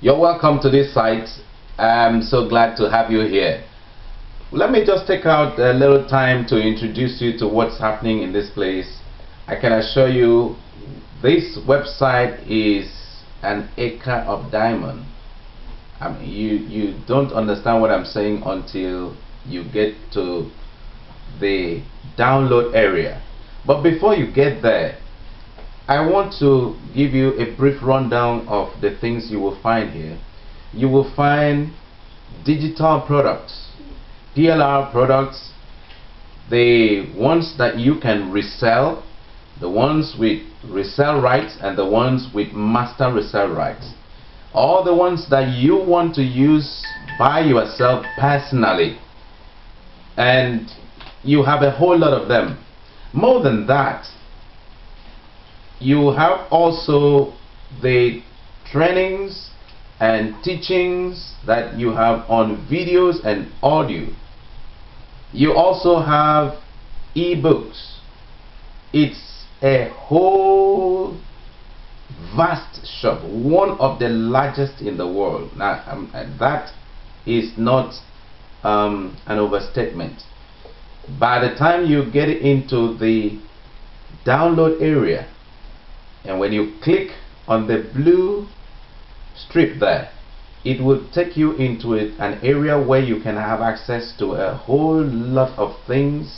You're welcome to this site. I'm so glad to have you here. Let me just take out a little time to introduce you to what's happening in this place. I can assure you this website is an acre of diamond. I mean, you don't understand what I'm saying until you get to the download area. But before you get there, I want to give you a brief rundown of the things you will find here. You will find digital products, PLR products, the ones that you can resell, the ones with resell rights, and the ones with master resell rights. All the ones that you want to use by yourself personally, and you have a whole lot of them. More than that, you have also the trainings and teachings that you have on videos and audio. You also have ebooks. It's a whole vast shop, one of the largest in the world. Now, that is not an overstatement. By the time you get into the download area, and when you click on the blue strip there, it will take you into an area where you can have access to a whole lot of things,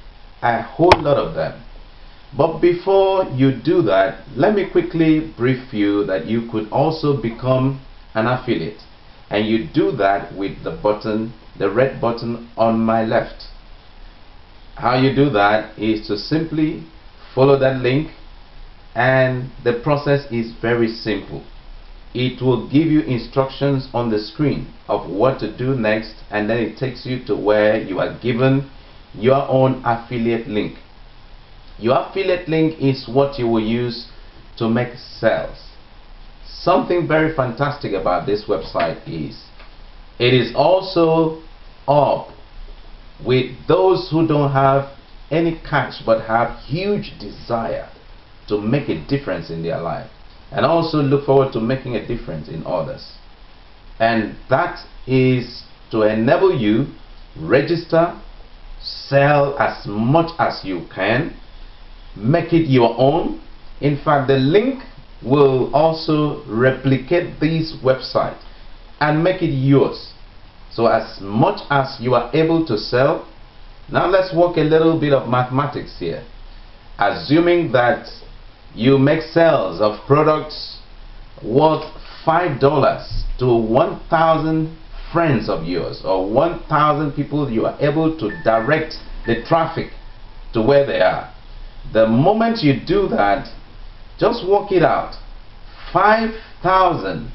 a whole lot of them. But before you do that, let me quickly brief you that you could also become an affiliate, and you do that with the button, the red button on my left. How you do that is to simply follow that link, and the process is very simple. It will give you instructions on the screen of what to do next, and then it takes you to where you are given your own affiliate link. Your affiliate link is what you will use to make sales. Something very fantastic about this website is it is also up with those who don't have any cash but have huge desire to make a difference in their life, and also look forward to making a difference in others. And that is to enable you register, sell as much as you can, make it your own. In fact, the link will also replicate this website and make it yours. So as much as you are able to sell, now let's work a little bit of mathematics here. Assuming that you make sales of products worth $5 to 1,000 friends of yours, or 1,000 people you are able to direct the traffic to where they are. The moment you do that, just work it out. $5,000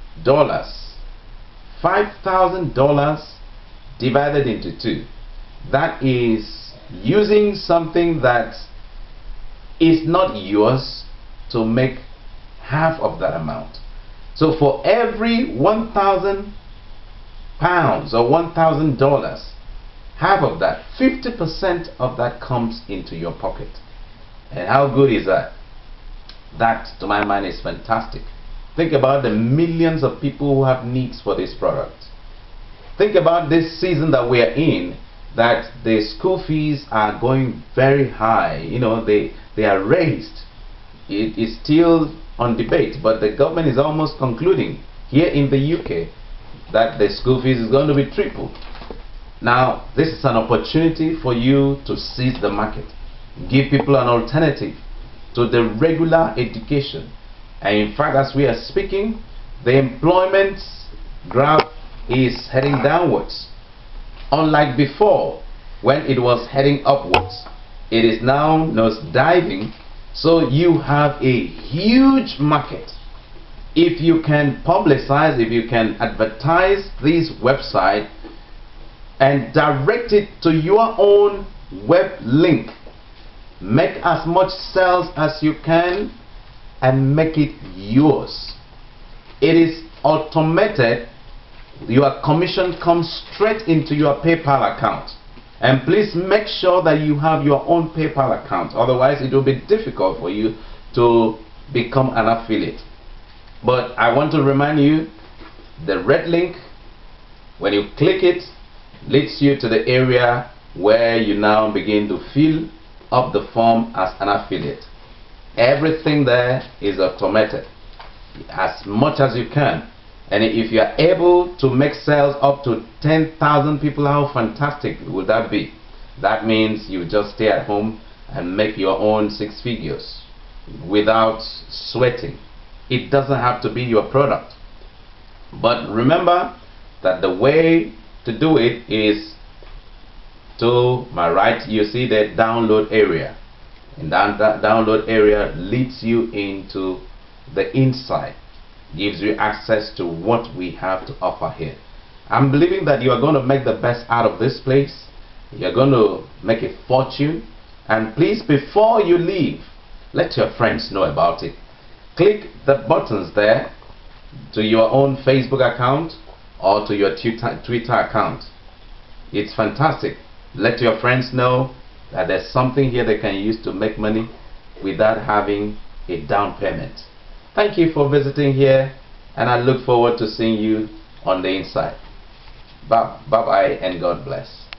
divided into 2. That is using something that is not yours to make half of that amount. So for every 1,000 pounds or $1,000, half of that, 50% of that comes into your pocket. And how good is that? That, to my mind, is fantastic. Think about the millions of people who have needs for this product. Think about this season that we are in, that the school fees are going very high. You know, they are raised. It is still on debate, but the government is almost concluding here in the UK that the school fees is going to be tripled. Now, this is an opportunity for you to seize the market, give people an alternative to the regular education. And in fact, as we are speaking, the employment graph is heading downwards. Unlike before, when it was heading upwards, it is now nosediving. So you have a huge market. If you can publicize, if you can advertise this website and direct it to your own web link, make as much sales as you can and make it yours. It is automated. Your commission comes straight into your PayPal account. And please make sure that you have your own PayPal account. Otherwise, it will be difficult for you to become an affiliate. But I want to remind you The red link, when you click it, leads you to the area where you now begin to fill up the form as an affiliate. Everything there is automated as much as you can. And if you are able to make sales up to 10,000 people, how fantastic would that be? That means you just stay at home and make your own 6 figures without sweating. It doesn't have to be your product. But remember that the way to do it is to my right. You see the download area, and that download area leads you into the inside, gives you access to what we have to offer here. I'm believing that you are going to make the best out of this place. You're going to make a fortune. And please, before you leave, let your friends know about it. Click the buttons there to your own Facebook account or to your Twitter account. It's fantastic. Let your friends know that there's something here they can use to make money without having a down payment. Thank you for visiting here, and I look forward to seeing you on the inside. Bye bye, and God bless.